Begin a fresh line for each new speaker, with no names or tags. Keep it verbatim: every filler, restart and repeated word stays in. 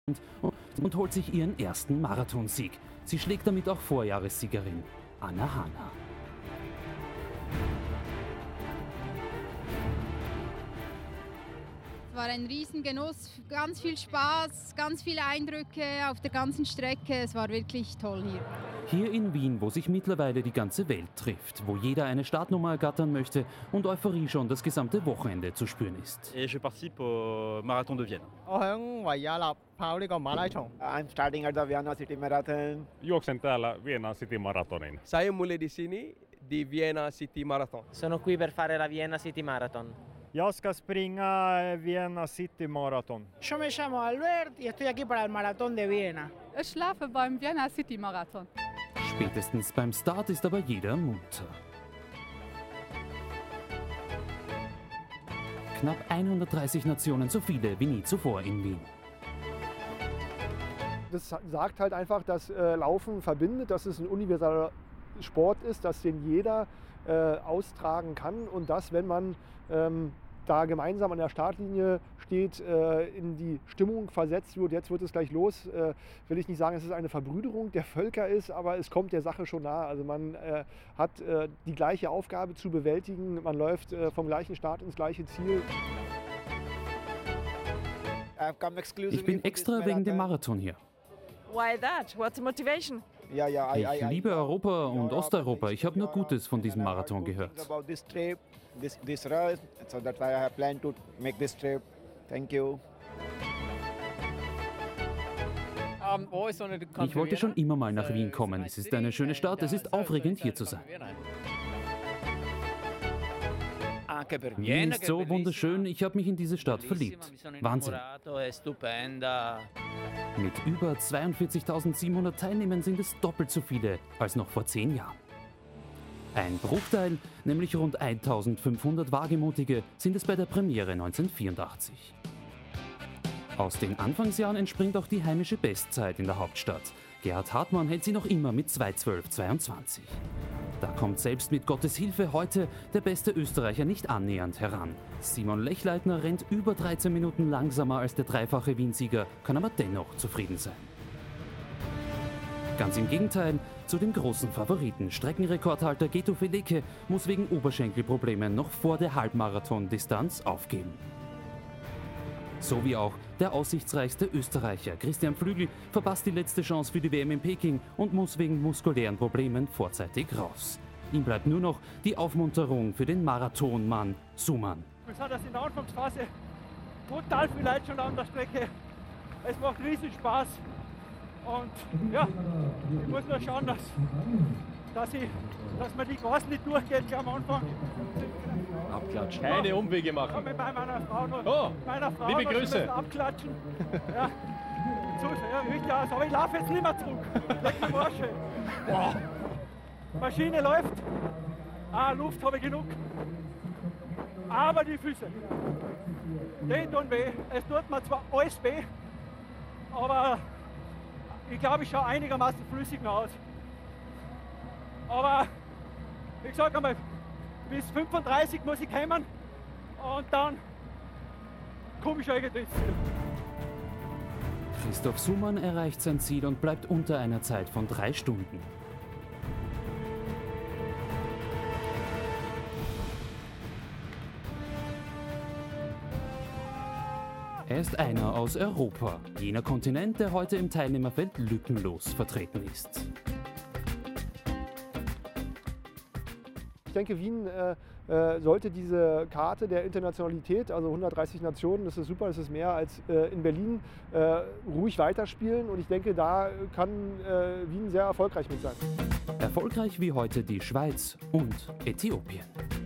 und holt sich ihren ersten Marathonsieg. Sie schlägt damit auch Vorjahressiegerin Anna Hana.
Es war ein Riesengenuss, ganz viel Spaß, ganz viele Eindrücke auf der ganzen Strecke. Es war wirklich toll hier.
Hier in Wien, wo sich mittlerweile die ganze Welt trifft, wo jeder eine Startnummer ergattern möchte und Euphorie schon das gesamte Wochenende zu spüren ist.
Et je participe au Marathon de Vienne.
I'm starting at the Vienna City Marathon.
Juoksen täällä Vienna City Marathonin.
Saya mulai di sini di Vienna City Marathon.
Sono qui per fare la Vienna City Marathon.
Jag ska springa Vienna City Marathon.
Yo me llamo Albert y estoy aquí para el Maratón de Viena.
Ich schlafe beim Vienna City Marathon.
Spätestens beim Start ist aber jeder munter. Knapp hundertdreißig Nationen, so viele wie nie zuvor in Wien.
Das sagt halt einfach, dass äh, Laufen verbindet, dass es ein universeller Sport ist, dass den jeder äh, austragen kann und dass, wenn man ähm, da gemeinsam an der Startlinie steht, äh, in die Stimmung versetzt wird, jetzt wird es gleich los, äh, will ich nicht sagen, dass es eine Verbrüderung der Völker ist, aber es kommt der Sache schon nahe. Also man äh, hat äh, die gleiche Aufgabe zu bewältigen, man läuft äh, vom gleichen Start ins gleiche Ziel.
Ich bin extra wegen dem Marathon hier.
Why that? What's the motivation?
Ich liebe Europa und Osteuropa. Ich habe nur Gutes von diesem Marathon gehört. Ich wollte schon immer mal nach Wien kommen. Es ist eine schöne Stadt, es ist aufregend, hier zu sein. Wien ist so wunderschön, ich habe mich in diese Stadt verliebt. Wahnsinn. Mit über zweiundvierzigtausendsiebenhundert Teilnehmern sind es doppelt so viele als noch vor zehn Jahren. Ein Bruchteil, nämlich rund eintausendfünfhundert Wagemutige, sind es bei der Premiere neunzehnhundertvierundachtzig. Aus den Anfangsjahren entspringt auch die heimische Bestzeit in der Hauptstadt. Gerhard Hartmann hält sie noch immer mit zwei zwölf zweiundzwanzig. Da kommt selbst mit Gottes Hilfe heute der beste Österreicher nicht annähernd heran. Simon Lechleitner rennt über dreizehn Minuten langsamer als der dreifache Wiensieger, kann aber dennoch zufrieden sein. Ganz im Gegenteil, zu dem großen Favoriten, Streckenrekordhalter Geto Feleke, muss wegen Oberschenkelproblemen noch vor der Halbmarathon-Distanz aufgeben. So wie auch der aussichtsreichste Österreicher, Christian Flügel, verpasst die letzte Chance für die W M in Peking und muss wegen muskulären Problemen vorzeitig raus. Ihm bleibt nur noch die Aufmunterung für den Marathonmann Suman.
Wir sind das in der Anfangsphase brutal viel Leute schon an der Strecke. Es macht riesen Spaß. Und ja, ich muss nur schauen, dass, dass, ich, dass man die Gas nicht durchgeht am Anfang.
Abklatschen. Keine Umwege machen.
Ja, mit meiner Frau noch,
oh,
meiner Frau
liebe
noch
Grüße.
Abklatschen. Ja, so, ja, richtig aus. Aber ich laufe jetzt nicht mehr zurück. Leck mich Arsch. Wow. Maschine läuft. Ah, Luft habe ich genug. Aber die Füße, die tun weh. Es tut mir zwar alles weh, aber ich glaube, ich schaue einigermaßen flüssig noch aus. Aber ich sage einmal, bis fünfunddreißig muss ich kommen und dann komme ich schon irgendwie ins Ziel.
Christoph Suman erreicht sein Ziel und bleibt unter einer Zeit von drei Stunden. Er ist einer aus Europa, jener Kontinent, der heute im Teilnehmerfeld lückenlos vertreten ist.
Ich denke, Wien äh, äh, sollte diese Karte der Internationalität, also hundertdreißig Nationen, das ist super, das ist mehr als äh, in Berlin, äh, ruhig weiterspielen. Und ich denke, da kann äh, Wien sehr erfolgreich mit sein.
Erfolgreich wie heute die Schweiz und Äthiopien.